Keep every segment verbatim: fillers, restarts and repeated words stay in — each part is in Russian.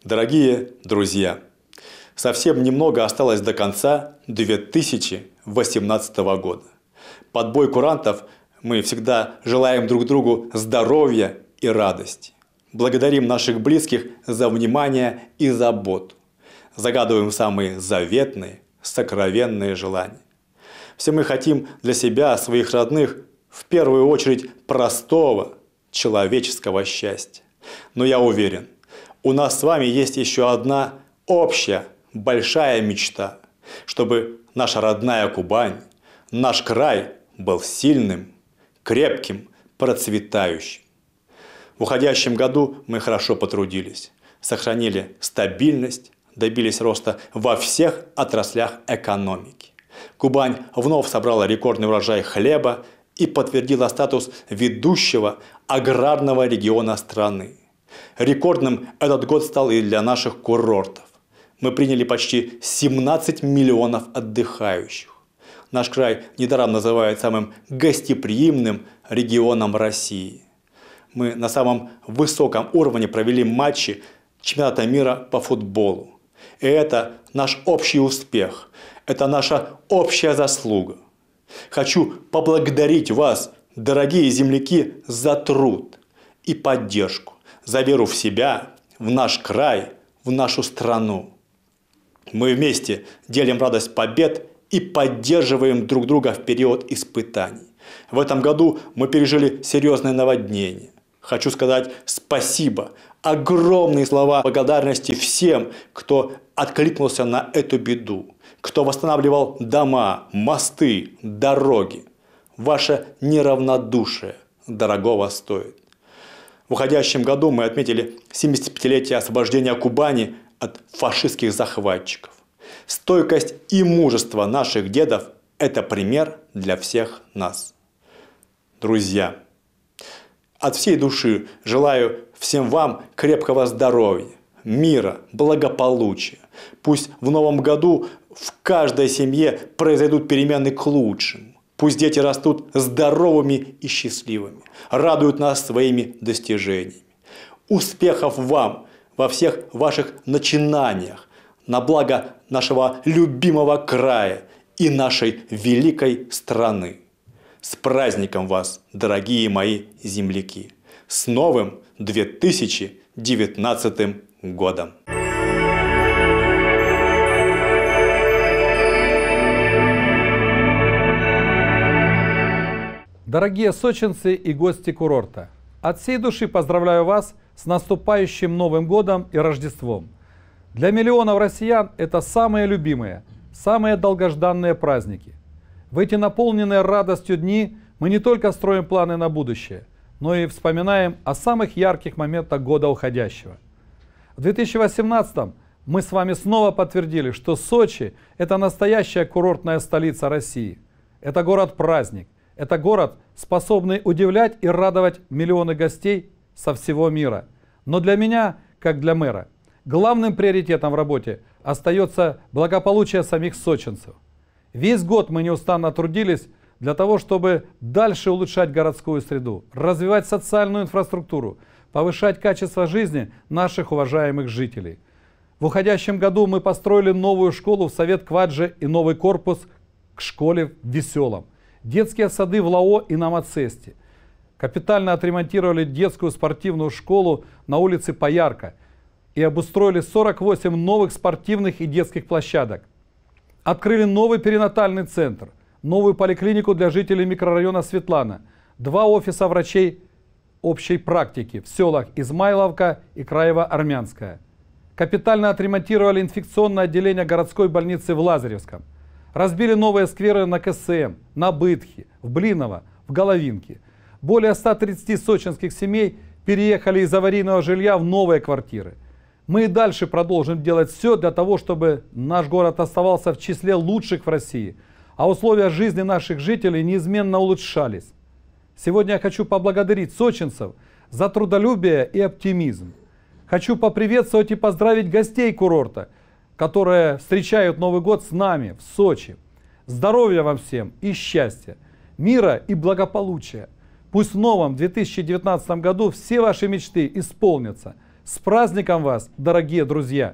Дорогие друзья, совсем немного осталось до конца две тысячи восемнадцатого года. Под бой курантов мы всегда желаем друг другу здоровья и радости. Благодарим наших близких за внимание и заботу. Загадываем самые заветные, сокровенные желания. Все мы хотим для себя, своих родных, в первую очередь простого человеческого счастья. Но я уверен, у нас с вами есть еще одна общая большая мечта, чтобы наша родная Кубань, наш край был сильным, крепким, процветающим. В уходящем году мы хорошо потрудились, сохранили стабильность, добились роста во всех отраслях экономики. Кубань вновь собрала рекордный урожай хлеба и подтвердила статус ведущего аграрного региона страны. Рекордным этот год стал и для наших курортов. Мы приняли почти семнадцать миллионов отдыхающих. Наш край недаром называют самым гостеприимным регионом России. Мы на самом высоком уровне провели матчи чемпионата мира по футболу. И это наш общий успех, это наша общая заслуга. Хочу поблагодарить вас, дорогие земляки, за труд и поддержку, за веру в себя, в наш край, в нашу страну. Мы вместе делим радость побед и поддерживаем друг друга в период испытаний. В этом году мы пережили серьезное наводнение. Хочу сказать спасибо, огромные слова благодарности всем, кто откликнулся на эту беду, кто восстанавливал дома, мосты, дороги. Ваше неравнодушие дорогого стоит. В уходящем году мы отметили семидесятипятилетие освобождения Кубани от фашистских захватчиков. Стойкость и мужество наших дедов – это пример для всех нас. Друзья, от всей души желаю всем вам крепкого здоровья, мира, благополучия. Пусть в новом году в каждой семье произойдут перемены к лучшему. Пусть дети растут здоровыми и счастливыми, радуют нас своими достижениями. Успехов вам во всех ваших начинаниях на благо нашего любимого края и нашей великой страны. С праздником вас, дорогие мои земляки! С новым две тысячи девятнадцатым годом! Дорогие сочинцы и гости курорта, от всей души поздравляю вас с наступающим Новым годом и Рождеством. Для миллионов россиян это самые любимые, самые долгожданные праздники. В эти наполненные радостью дни мы не только строим планы на будущее, но и вспоминаем о самых ярких моментах года уходящего. В две тысячи восемнадцатом мы с вами снова подтвердили, что Сочи – это настоящая курортная столица России. Это город-праздник. Это город, способный удивлять и радовать миллионы гостей со всего мира. Но для меня, как для мэра, главным приоритетом в работе остается благополучие самих сочинцев. Весь год мы неустанно трудились для того, чтобы дальше улучшать городскую среду, развивать социальную инфраструктуру, повышать качество жизни наших уважаемых жителей. В уходящем году мы построили новую школу в Совет Кваджи и новый корпус к школе в Веселом. Детские сады в Лао и на Мацесте. Капитально отремонтировали детскую спортивную школу на улице Поярка и обустроили сорок восемь новых спортивных и детских площадок. Открыли новый перинатальный центр, новую поликлинику для жителей микрорайона Светлана, два офиса врачей общей практики в селах Измайловка и Краево-Армянская. Капитально отремонтировали инфекционное отделение городской больницы в Лазаревском. Разбили новые скверы на КСМ, на Бытхе, в Блиново, в Головинке. Более ста тридцати сочинских семей переехали из аварийного жилья в новые квартиры. Мы и дальше продолжим делать все для того, чтобы наш город оставался в числе лучших в России, а условия жизни наших жителей неизменно улучшались. Сегодня я хочу поблагодарить сочинцев за трудолюбие и оптимизм. Хочу поприветствовать и поздравить гостей курорта, которые встречают Новый год с нами в Сочи. Здоровья вам всем и счастья, мира и благополучия. Пусть в новом две тысячи девятнадцатом году все ваши мечты исполнятся. С праздником вас, дорогие друзья!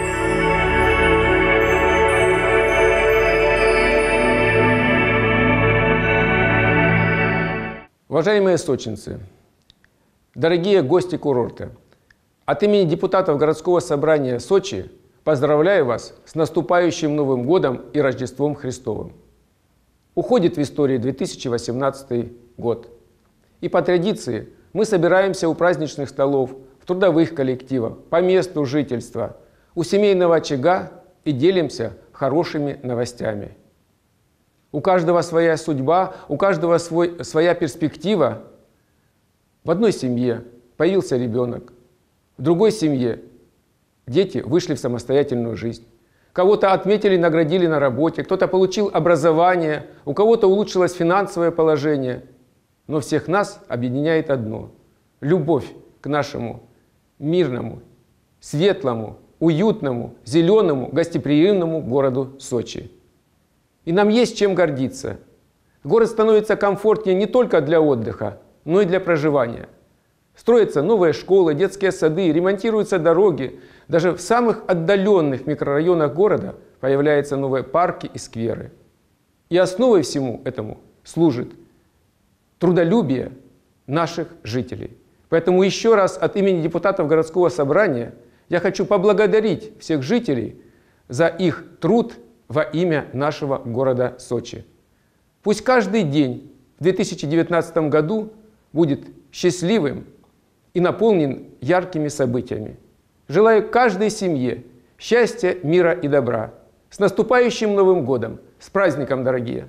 Уважаемые сочинцы, дорогие гости курорта, от имени депутатов городского собрания Сочи поздравляю вас с наступающим Новым годом и Рождеством Христовым. Уходит в историю две тысячи восемнадцатый год. И по традиции мы собираемся у праздничных столов, в трудовых коллективах, по месту жительства, у семейного очага и делимся хорошими новостями. У каждого своя судьба, у каждого свой, своя перспектива. В одной семье появился ребенок, в другой семье дети вышли в самостоятельную жизнь. Кого-то отметили, наградили на работе, кто-то получил образование, у кого-то улучшилось финансовое положение. Но всех нас объединяет одно – любовь к нашему мирному, светлому, уютному, зеленому, гостеприимному городу Сочи. И нам есть чем гордиться. Город становится комфортнее не только для отдыха, но и для проживания. Строятся новые школы, детские сады, ремонтируются дороги. Даже в самых отдаленных микрорайонах города появляются новые парки и скверы. И основой всему этому служит трудолюбие наших жителей. Поэтому еще раз от имени депутатов городского собрания я хочу поблагодарить всех жителей за их труд во имя нашего города Сочи. Пусть каждый день в две тысячи девятнадцатом году будет счастливым и наполнен яркими событиями. Желаю каждой семье счастья, мира и добра. С наступающим Новым годом! С праздником, дорогие!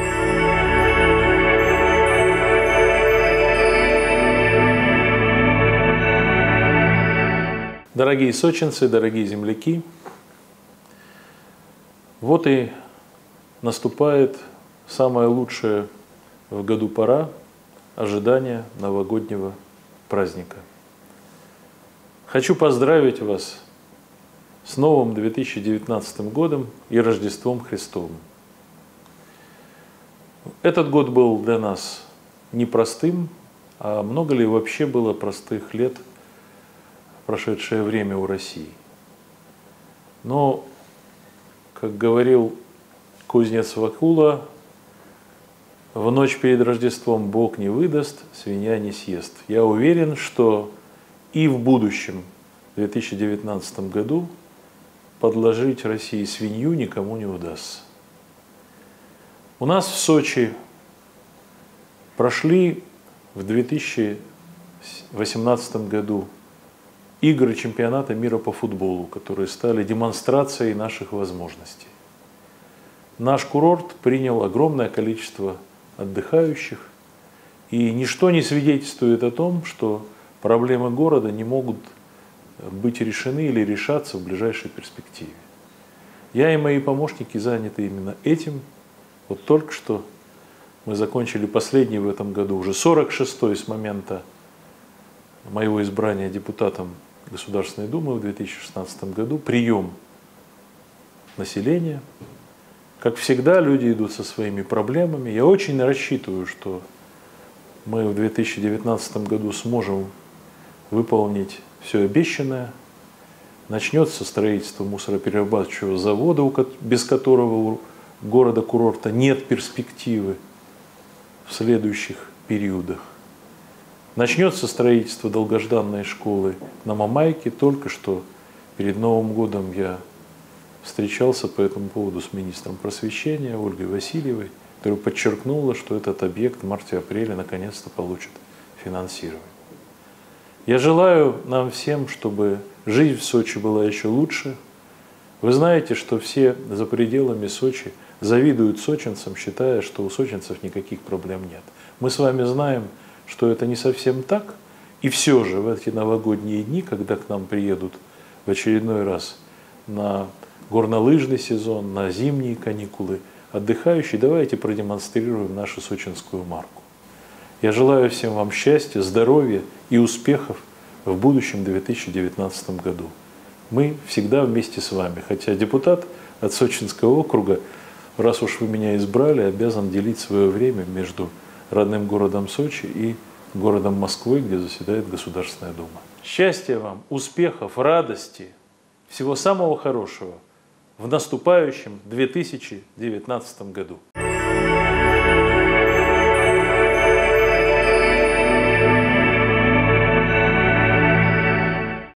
Дорогие сочинцы, дорогие земляки, вот и наступает самая лучшая в году пора ожидания новогоднего праздника. Хочу поздравить вас с новым две тысячи девятнадцатым годом и Рождеством Христовым. Этот год был для нас непростым, а много ли вообще было простых лет в прошедшее время у России? Но, как говорил кузнец Вакула, в ночь перед Рождеством Бог не выдаст, свинья не съест. Я уверен, что и в будущем, в две тысячи девятнадцатом году, подложить России свинью никому не удастся. У нас в Сочи прошли в две тысячи восемнадцатом году игры чемпионата мира по футболу, которые стали демонстрацией наших возможностей. Наш курорт принял огромное количество отдыхающих, и ничто не свидетельствует о том, что проблемы города не могут быть решены или решаться в ближайшей перспективе. Я и мои помощники заняты именно этим. Вот только что мы закончили последний в этом году, уже сорок шестой с момента моего избрания депутатом Государственной Думы в две тысячи шестнадцатом году, прием населения. Как всегда, люди идут со своими проблемами. Я очень рассчитываю, что мы в две тысячи девятнадцатом году сможем выполнить все обещанное. Начнется строительство мусороперерабатывающего завода, без которого у города-курорта нет перспективы в следующих периодах. Начнется строительство долгожданной школы на Мамайке. Только что перед Новым годом я встречался по этому поводу с министром просвещения Ольгой Васильевой, которая подчеркнула, что этот объект в марте-апреле наконец-то получит финансирование. Я желаю нам всем, чтобы жизнь в Сочи была еще лучше. Вы знаете, что все за пределами Сочи завидуют сочинцам, считая, что у сочинцев никаких проблем нет. Мы с вами знаем, что это не совсем так. И все же в эти новогодние дни, когда к нам приедут в очередной раз на горнолыжный сезон, на зимние каникулы отдыхающие, давайте продемонстрируем нашу сочинскую марку. Я желаю всем вам счастья, здоровья и успехов в будущем две тысячи девятнадцатом году. Мы всегда вместе с вами, хотя депутат от Сочинского округа, раз уж вы меня избрали, обязан делить свое время между родным городом Сочи и городом Москвы, где заседает Государственная Дума. Счастья вам, успехов, радости, всего самого хорошего в наступающем две тысячи девятнадцатом году.